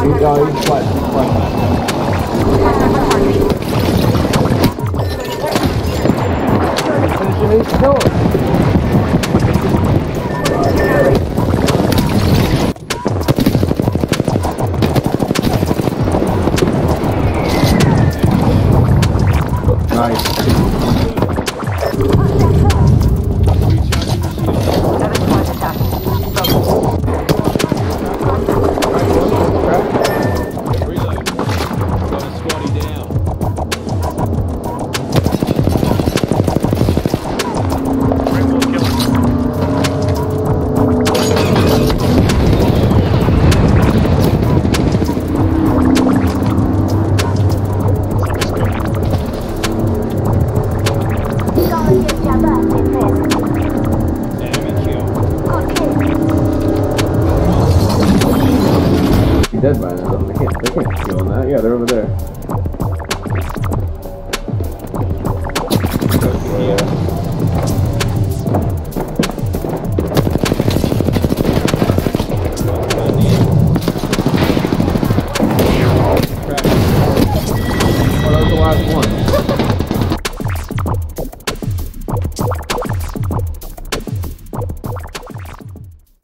He's flat. Finish him, kill him. Nice. Dead by now. They can't kill on that. Yeah, they're over there. Oh, that was the last one.